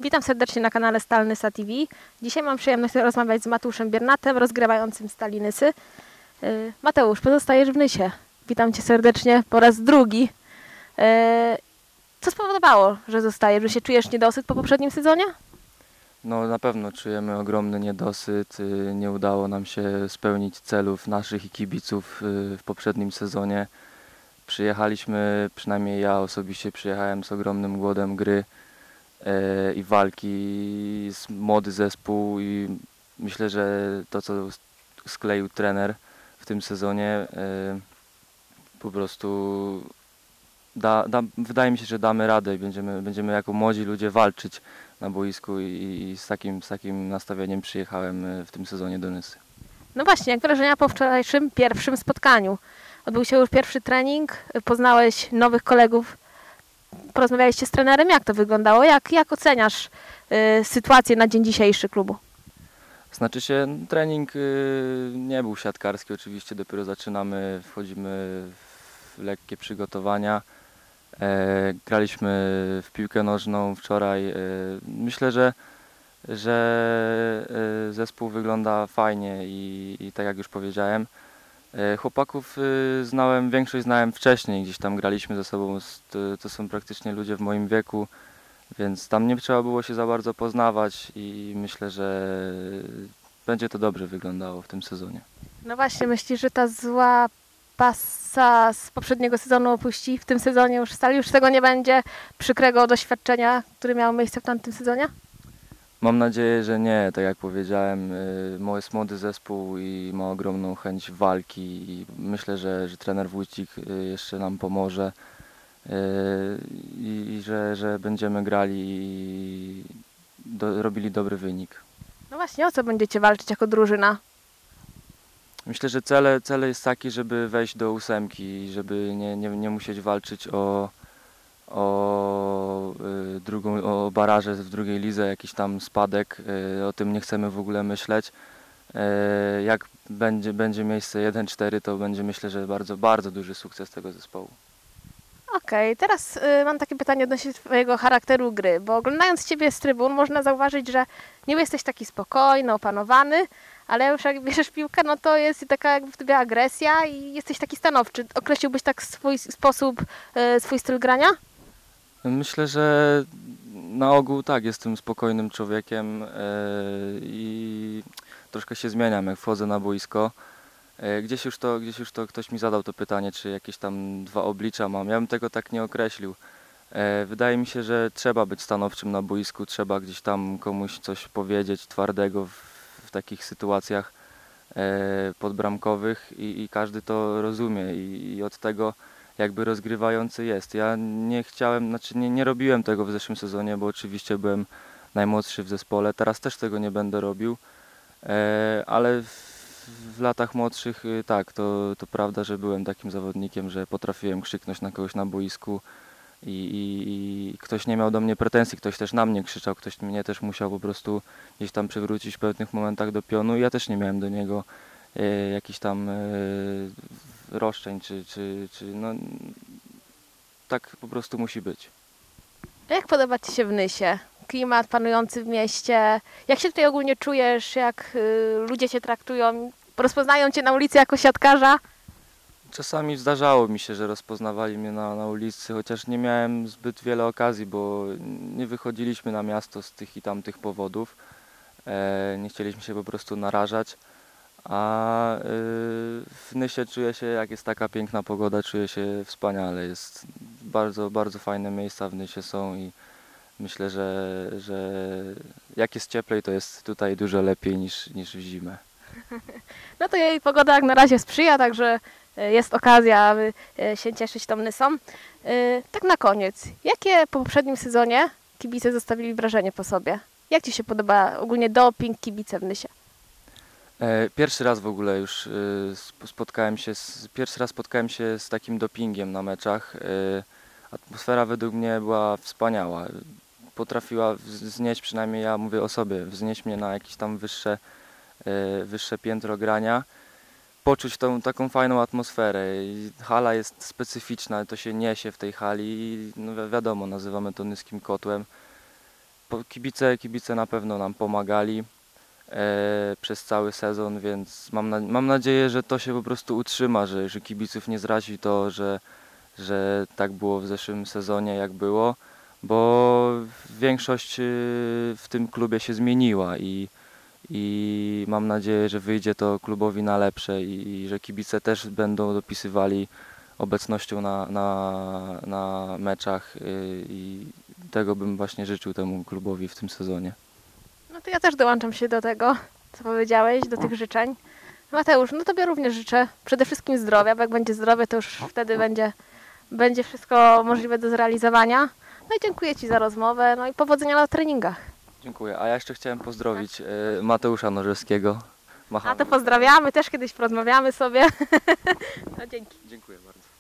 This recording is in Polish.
Witam serdecznie na kanale Stal Nysa TV. Dzisiaj mam przyjemność rozmawiać z Mateuszem Biernatem, rozgrywającym Stali Nysy. Mateusz, pozostajesz w Nysie. Witam Cię serdecznie po raz drugi. Co spowodowało, że zostajesz? Że się czujesz niedosyt po poprzednim sezonie? No na pewno czujemy ogromny niedosyt. Nie udało nam się spełnić celów naszych i kibiców w poprzednim sezonie. Przyjechaliśmy, przynajmniej ja osobiście przyjechałem z ogromnym głodem gry i walki, młody zespół i myślę, że to co skleił trener w tym sezonie po prostu wydaje mi się, że damy radę i będziemy jako młodzi ludzie walczyć na boisku i z takim nastawieniem przyjechałem w tym sezonie do Nysy. No właśnie, jak wrażenia po wczorajszym pierwszym spotkaniu? Odbył się już pierwszy trening, poznałeś nowych kolegów, porozmawialiście z trenerem, jak to wyglądało? Jak oceniasz sytuację na dzień dzisiejszy klubu? Znaczy się, trening nie był siatkarski, oczywiście dopiero zaczynamy, wchodzimy w lekkie przygotowania. Graliśmy w piłkę nożną wczoraj. Myślę, że zespół wygląda fajnie i tak jak już powiedziałem, chłopaków większość znałem wcześniej, gdzieś tam graliśmy ze sobą, to są praktycznie ludzie w moim wieku, więc tam nie trzeba było się za bardzo poznawać i myślę, że będzie to dobrze wyglądało w tym sezonie. No właśnie, myślisz, że ta zła pasa z poprzedniego sezonu opuści w tym sezonie już Stali? Już tego nie będzie przykrego doświadczenia, które miało miejsce w tamtym sezonie? Mam nadzieję, że nie. Tak jak powiedziałem, jest młody zespół i ma ogromną chęć walki i myślę, że trener Wójcik jeszcze nam pomoże i że będziemy grali i robili dobry wynik. No właśnie, o co będziecie walczyć jako drużyna? Myślę, że cel jest taki, żeby wejść do 8, żeby nie musieć walczyć o baraże w drugiej lidze, jakiś tam spadek, o tym nie chcemy w ogóle myśleć. Jak będzie miejsce 1-4, to będzie, myślę, że bardzo, bardzo duży sukces tego zespołu. Okej, teraz mam takie pytanie odnośnie Twojego charakteru gry, bo oglądając Ciebie z trybun można zauważyć, że nie jesteś taki spokojny, opanowany, ale już jak bierzesz piłkę, no to jest taka jakby w Tobie agresja i jesteś taki stanowczy. Określiłbyś tak swój sposób, swój styl grania? Myślę, że na ogół tak, jestem spokojnym człowiekiem i troszkę się zmieniam, jak wchodzę na boisko. Gdzieś już to ktoś mi zadał to pytanie, czy jakieś tam dwa oblicza mam. Ja bym tego tak nie określił. Wydaje mi się, że trzeba być stanowczym na boisku, trzeba gdzieś tam komuś coś powiedzieć twardego w takich sytuacjach podbramkowych i każdy to rozumie i od tego jakby rozgrywający jest. Ja nie chciałem, znaczy nie robiłem tego w zeszłym sezonie, bo oczywiście byłem najmłodszy w zespole. Teraz też tego nie będę robił, ale w latach młodszych tak, to prawda, że byłem takim zawodnikiem, że potrafiłem krzyknąć na kogoś na boisku i ktoś nie miał do mnie pretensji, ktoś też na mnie krzyczał, ktoś mnie też musiał po prostu gdzieś tam przywrócić w pewnych momentach do pionu i ja też nie miałem do niego jakichś tam roszczeń, czy no tak po prostu musi być. Jak podoba Ci się w Nysie? Klimat panujący w mieście? Jak się tutaj ogólnie czujesz? Jak ludzie Cię traktują? Rozpoznają Cię na ulicy jako siatkarza? Czasami zdarzało mi się, że rozpoznawali mnie na ulicy, chociaż nie miałem zbyt wiele okazji, bo nie wychodziliśmy na miasto z tych i tamtych powodów. Nie chcieliśmy się po prostu narażać. A w Nysie czuję się, jak jest taka piękna pogoda, czuję się wspaniale. Jest bardzo, bardzo fajne miejsca w Nysie są i myślę, że jak jest cieplej, to jest tutaj dużo lepiej niż w zimę. No to jej pogoda jak na razie sprzyja, także jest okazja, aby się cieszyć tą Nysą. Tak na koniec, jakie po poprzednim sezonie kibice zostawili wrażenie po sobie? Jak Ci się podoba ogólnie doping, kibice w Nysie? Pierwszy raz w ogóle już pierwszy raz spotkałem się z takim dopingiem na meczach. Atmosfera według mnie była wspaniała. Potrafiła wznieść, przynajmniej ja mówię o sobie, wznieść mnie na jakieś tam wyższe piętro grania. Poczuć tą taką fajną atmosferę. I hala jest specyficzna, to się niesie w tej hali i no wiadomo, nazywamy to Nyskim Kotłem. kibice na pewno nam pomagali przez cały sezon, więc mam nadzieję, że to się po prostu utrzyma, że kibiców nie zrazi to, że tak było w zeszłym sezonie, jak było, bo większość w tym klubie się zmieniła i mam nadzieję, że wyjdzie to klubowi na lepsze i że kibice też będą dopisywali obecnością na meczach i tego bym właśnie życzył temu klubowi w tym sezonie. No to ja też dołączam się do tego, co powiedziałeś, do tych życzeń. Mateusz, no tobie również życzę przede wszystkim zdrowia, bo jak będzie zdrowie, to już wtedy będzie wszystko możliwe do zrealizowania. No i dziękuję Ci za rozmowę, no i powodzenia na treningach. Dziękuję. A ja jeszcze chciałem pozdrowić Mateusza Norzewskiego. A to pozdrawiamy, też kiedyś porozmawiamy sobie. No dzięki. Dziękuję bardzo.